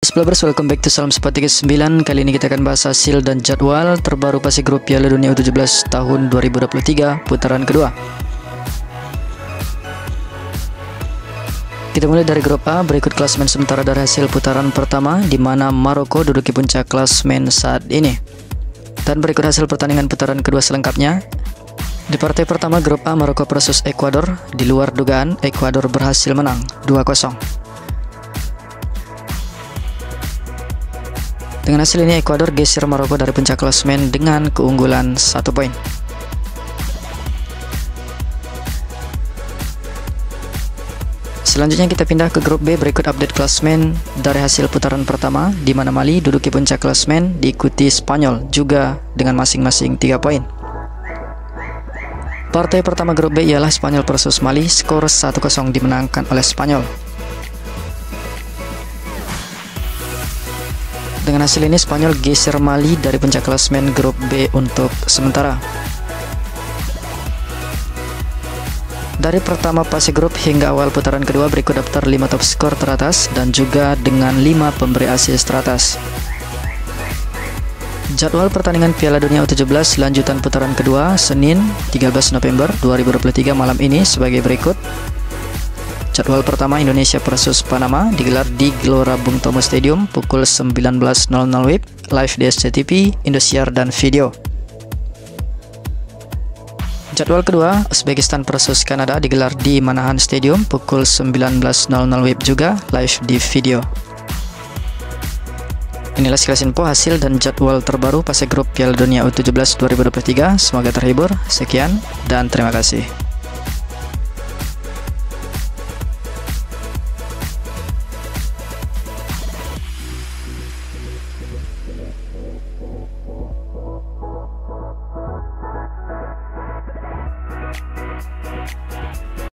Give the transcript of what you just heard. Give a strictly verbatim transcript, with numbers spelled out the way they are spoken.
Splovers, welcome back to Salam Sport tiga puluh sembilan. Kali ini kita akan bahas hasil dan jadwal terbaru fase grup Piala Dunia U tujuh belas tahun dua ribu dua puluh tiga putaran kedua. Kita mulai dari grup A. Berikut klasemen sementara dari hasil putaran pertama, di mana Maroko duduki puncak klasemen saat ini. Dan berikut hasil pertandingan putaran kedua selengkapnya. Di partai pertama grup A, Maroko versus Ekuador. Di luar dugaan, Ekuador berhasil menang dua kosong. Dengan hasil ini, Ekuador geser Maroko dari puncak klasemen dengan keunggulan satu poin. Selanjutnya kita pindah ke grup B. Berikut update klasemen dari hasil putaran pertama, di mana Mali duduki puncak klasemen diikuti Spanyol juga dengan masing-masing tiga poin. Partai pertama grup B ialah Spanyol versus Mali. Skor satu kosong dimenangkan oleh Spanyol. Dengan hasil ini, Spanyol geser Mali dari puncak klasemen grup B untuk sementara. Dari pertama fase grup hingga awal putaran kedua, berikut daftar lima top skor teratas dan juga dengan lima pemberi assist teratas. Jadwal pertandingan Piala Dunia U tujuh belas lanjutan putaran kedua Senin tiga belas November dua ribu dua puluh tiga malam ini sebagai berikut. Jadwal pertama, Indonesia versus Panama digelar di Gelora Bung Tomo Stadium pukul sembilan belas nol nol W I B, live di S C T V, Indosiar dan video. Jadwal kedua, Uzbekistan versus Kanada digelar di Manahan Stadium pukul sembilan belas nol nol W I B juga, live di video. Inilah sekilas info hasil dan jadwal terbaru fase grup Piala Dunia U tujuh belas dua ribu dua puluh tiga. Semoga terhibur. Sekian dan terima kasih.